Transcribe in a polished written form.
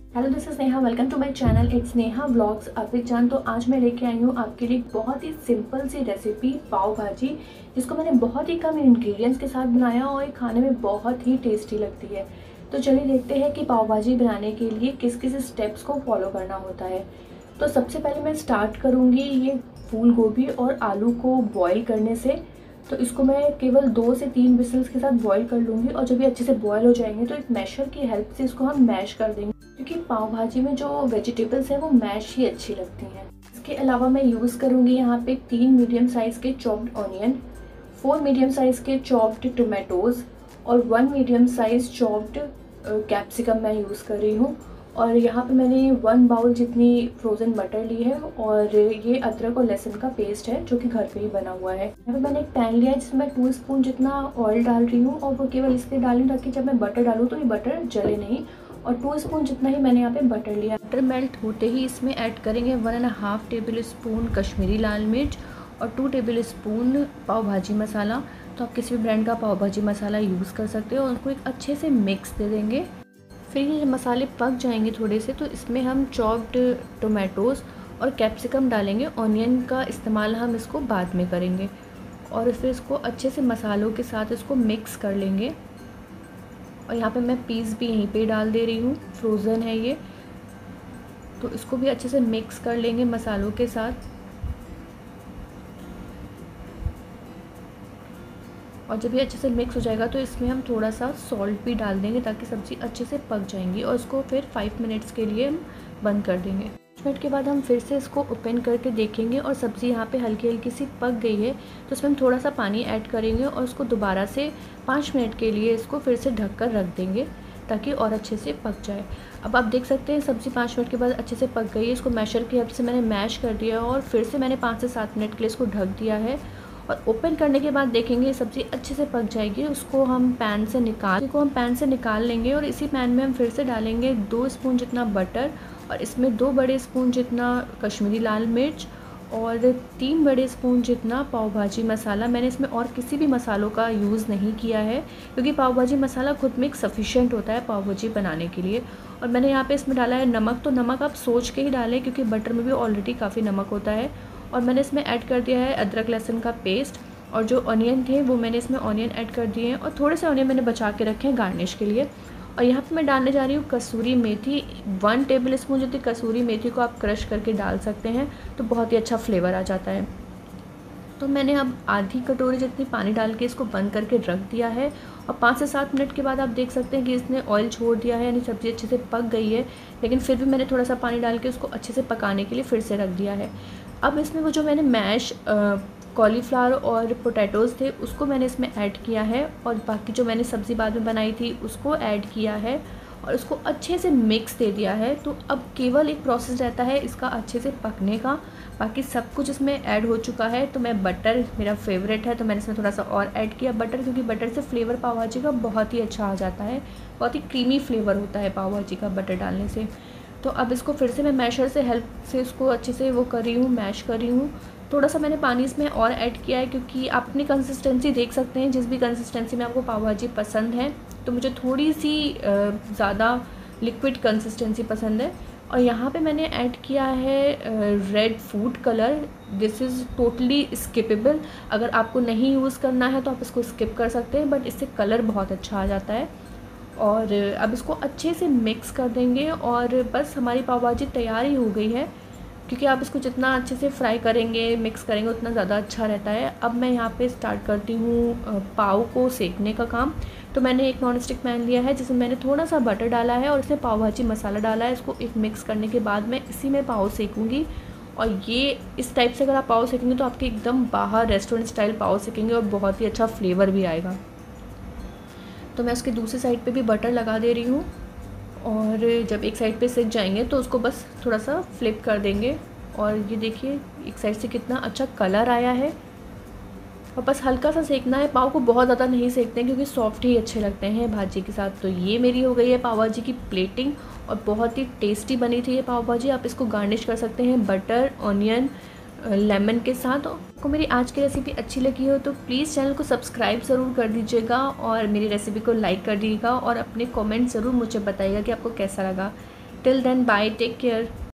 Hello, this is Neha. Welcome to my channel. It's Neha vlogs Arpit Jaan. तो आज मैं लेके आई हूँ आपके लिए बहुत ही सिंपल सी रेसिपी पाव भाजी, जिसको मैंने बहुत ही कम इंग्रेडिएंट्स के साथ बनाया और ये खाने में बहुत ही टेस्टी लगती है। तो चलिए देखते हैं कि पाव भाजी बनाने के लिए किस किस स्टेप्स को फॉलो करना होता है। तो सबसे पहले मैं स्टार्ट करूँगी ये फूल गोभी और आलू को बॉईल करने से। तो इसको मैं केवल 2 से 3 विसल्स के साथ बॉईल कर लूँगी और जब ये अच्छे से बॉईल हो जाएंगे तो एक मैशर की हेल्प से इसको हम मैश कर देंगे, क्योंकि पाव भाजी में जो वेजिटेबल्स हैं वो मैश ही अच्छी लगती हैं। इसके अलावा मैं यूज़ करूँगी यहाँ पे 3 मीडियम साइज़ के चॉप्ड ऑनियन, 4 मीडियम साइज़ के चॉप्ड टोमेटोज़ और 1 मीडियम साइज़ चॉप्ड कैप्सिकम मैं यूज़ कर रही हूँ। और यहाँ पे मैंने 1 बाउल जितनी फ्रोज़न बटर ली है और ये अदरक और लहसुन का पेस्ट है जो कि घर पे ही बना हुआ है। यहाँ पे मैंने एक पैन लिया है जिसमें मैं 2 स्पून जितना ऑयल डाल रही हूँ और वो केवल इसलिए डालूँ ताकि जब मैं बटर डालूँ तो ये बटर जले नहीं। और 2 स्पून जितना ही मैंने यहाँ पे बटर लिया। बटर मेल्ट होते ही इसमें ऐड करेंगे 1.5 टेबल स्पून कश्मीरी लाल मिर्च और 2 टेबल स्पून पाव भाजी मसाला। तो आप किसी भी ब्रांड का पाव भाजी मसाला यूज़ कर सकते हो और उनको एक अच्छे से मिक्स दे देंगे। फिर ये मसाले पक जाएंगे थोड़े से तो इसमें हम चॉप्ड टोमेटोज़ और कैप्सिकम डालेंगे। ऑनियन का इस्तेमाल हम इसको बाद में करेंगे और फिर इसको अच्छे से मसालों के साथ इसको मिक्स कर लेंगे। और यहाँ पे मैं पीस भी यहीं पे डाल दे रही हूँ, फ्रोज़न है ये। तो इसको भी अच्छे से मिक्स कर लेंगे मसालों के साथ। और जब ये अच्छे से मिक्स हो जाएगा तो इसमें हम थोड़ा सा सॉल्ट भी डाल देंगे ताकि सब्ज़ी अच्छे से पक जाएंगी। और इसको फिर 5 मिनट्स के लिए हम बंद कर देंगे। 5 मिनट के बाद हम फिर से इसको ओपन करके देखेंगे और सब्ज़ी यहाँ पे हल्की हल्की सी पक गई है। तो इसमें हम थोड़ा सा पानी ऐड करेंगे और उसको दोबारा से 5 मिनट के लिए इसको फिर से ढक कर रख देंगे ताकि और अच्छे से पक जाए। अब आप देख सकते हैं सब्ज़ी 5 मिनट के बाद अच्छे से पक गई है। इसको मैशर की हेल्प से मैंने मैश कर दिया और फिर से मैंने 5 से 7 मिनट के लिए इसको ढक दिया है। और ओपन करने के बाद देखेंगे सब्ज़ी अच्छे से पक जाएगी। उसको हम पैन से निकाल लेंगे और इसी पैन में हम फिर से डालेंगे 2 स्पून जितना बटर और इसमें 2 बड़े स्पून जितना कश्मीरी लाल मिर्च और 3 बड़े स्पून जितना पाव भाजी मसाला। मैंने इसमें और किसी भी मसालों का यूज़ नहीं किया है क्योंकि पाव भाजी मसाला खुद में एक सफिशिएंट होता है पाव भाजी बनाने के लिए। और मैंने यहाँ पे इसमें डाला है नमक। तो नमक आप सोच के ही डालें क्योंकि बटर में भी ऑलरेडी काफ़ी नमक होता है। और मैंने इसमें ऐड कर दिया है अदरक लहसुन का पेस्ट और जो ऑनियन थे वो मैंने इसमें ऑनियन ऐड कर दिए हैं और थोड़े से ऑनियन मैंने बचा के रखे हैं गार्निश के लिए। और यहाँ पे मैं डालने जा रही हूँ कसूरी मेथी। 1 टेबल स्पून जितनी कसूरी मेथी को आप क्रश करके डाल सकते हैं तो बहुत ही अच्छा फ्लेवर आ जाता है। तो मैंने अब आधी कटोरी जितनी पानी डाल के इसको बंद करके रख दिया है और 5 से 7 मिनट के बाद आप देख सकते हैं कि इसने ऑयल छोड़ दिया है, यानी सब्ज़ी अच्छे से पक गई है। लेकिन फिर भी मैंने थोड़ा सा पानी डाल के उसको अच्छे से पकाने के लिए फिर से रख दिया है। अब इसमें वो जो मैंने मैश कॉलीफ्लावर और पोटैटोज़ थे उसको मैंने इसमें ऐड किया है और बाकी जो मैंने सब्ज़ी बाद में बनाई थी उसको ऐड किया है और उसको अच्छे से मिक्स दे दिया है। तो अब केवल एक प्रोसेस रहता है इसका अच्छे से पकने का, बाकी सब कुछ इसमें ऐड हो चुका है। तो मैं बटर मेरा फेवरेट है तो मैंने इसमें थोड़ा सा और ऐड किया बटर, क्योंकि बटर से फ्लेवर पाव भाजी का बहुत ही अच्छा आ जाता है। बहुत ही क्रीमी फ्लेवर होता है पाव भाजी का बटर डालने से। तो अब इसको फिर से मैं मैशर से हेल्प से इसको अच्छे से वो कर रही हूँ, मैश कर रही हूँ। थोड़ा सा मैंने पानी इसमें और ऐड किया है क्योंकि आप अपनी कंसिस्टेंसी देख सकते हैं, जिस भी कंसिस्टेंसी में आपको पाव भाजी पसंद है। तो मुझे थोड़ी सी ज़्यादा लिक्विड कंसिस्टेंसी पसंद है। और यहाँ पे मैंने ऐड किया है red food colour. This is totally skippable. अगर आपको नहीं यूज़ करना है तो आप इसको स्किप कर सकते हैं, बट इससे कलर बहुत अच्छा आ जाता है। और अब इसको अच्छे से मिक्स कर देंगे और बस हमारी पाव भाजी तैयार ही हो गई है। क्योंकि आप इसको जितना अच्छे से फ्राई करेंगे, मिक्स करेंगे, उतना ज़्यादा अच्छा रहता है। अब मैं यहाँ पे स्टार्ट करती हूँ पाव को सेकने का काम। तो मैंने एक नॉन स्टिक पैन लिया है जिसमें मैंने थोड़ा सा बटर डाला है और इसमें पाव भाजी मसाला डाला है। इसको एक मिक्स करने के बाद मैं इसी में पाव सेकूँगी। और ये इस टाइप से अगर आप पाव सेकेंगे तो आपके एकदम बाहर रेस्टोरेंट स्टाइल पाव सेकेंगे और बहुत ही अच्छा फ्लेवर भी आएगा। तो मैं उसके दूसरी साइड पे भी बटर लगा दे रही हूँ और जब एक साइड पे सिक जाएंगे तो उसको बस थोड़ा सा फ्लिप कर देंगे। और ये देखिए एक साइड से कितना अच्छा कलर आया है। और बस हल्का सा सेकना है, पाव को बहुत ज़्यादा नहीं सेकते हैं क्योंकि सॉफ्ट ही अच्छे लगते हैं भाजी के साथ। तो ये मेरी हो गई है पाव भाजी की प्लेटिंग और बहुत ही टेस्टी बनी थी ये पाव भाजी। आप इसको गार्निश कर सकते हैं बटर, ऑनियन, लेमन के साथ। आपको मेरी आज की रेसिपी अच्छी लगी हो तो प्लीज़ चैनल को सब्सक्राइब ज़रूर कर दीजिएगा और मेरी रेसिपी को लाइक कर दीजिएगा और अपने कमेंट ज़रूर मुझे बताइएगा कि आपको कैसा लगा। Till then bye, take care.